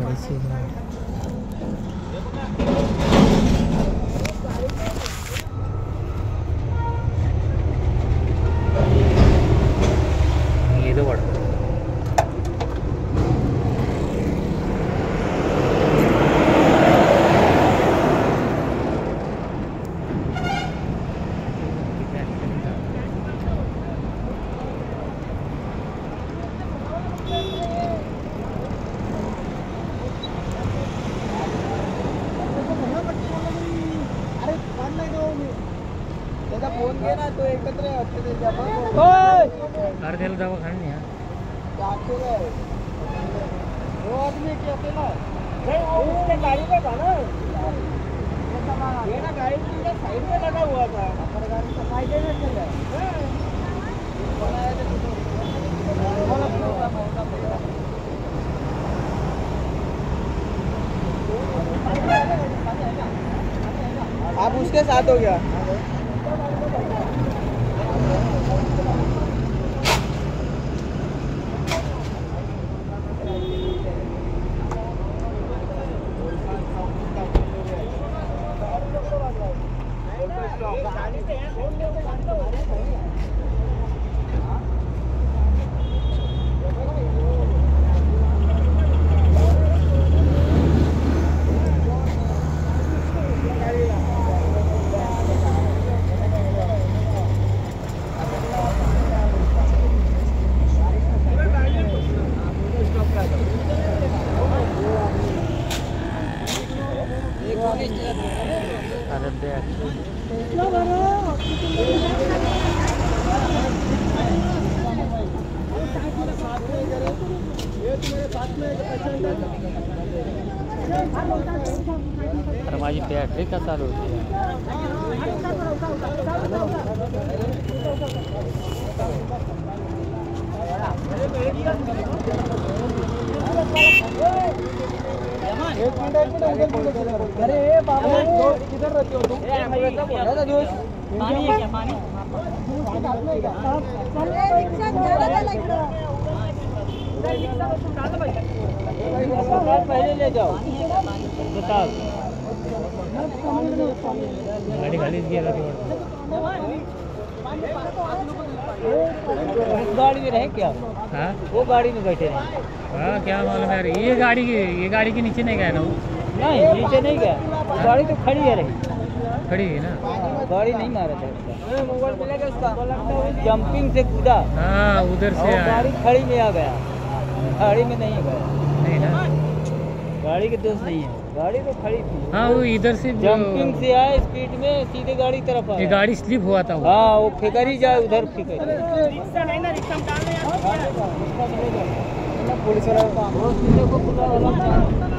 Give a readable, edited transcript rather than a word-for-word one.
ఏదో వాడు फोन केला तो एकत्र अर्ध्याला दवाखाना नाही वो आदमी क्या अकेला नहीं वो उसके गाड़ी में था ना ये ना गाड़ी के साइड में लगा हुआ था पर गाड़ी तो साइड में चल रहा है आप उसके साथ हो गया अरे माझी बॅटरी का चालू होती अरे बाबा किधर रहते हो तुम पानी है क्या पानी पहले ले जाओ बताओ गाड़ी खाली गेला गाड़ी में रहे क्या हाँ वो गाड़ी में बैठे रहे हाँ क्या मालूम यार ये गाड़ी के नीचे नहीं गया ना वो नहीं नीचे नहीं गया गाड़ी तो खड़ी है रही खड़ी है ना गाड़ी नहीं मारा था मोबाइल मिलेगा उसका जंपिंग से कूदा हाँ उधर से गाड़ी खड़ी में आ गया गाड़ी में नहीं गया नहीं ना गाड़ी के दोस्त नहीं है गाड़ी तो खड़ी थी हाँ वो इधर से जंपिंग से आए स्पीड में सीधे गाड़ी तरफ आया ये गाड़ी स्लिप हुआ था वो हाँ वो फेंकर ही जाए उधर फेंकर रिक्शा नहीं ना रिक्शा में डालने यार पुलिस वाला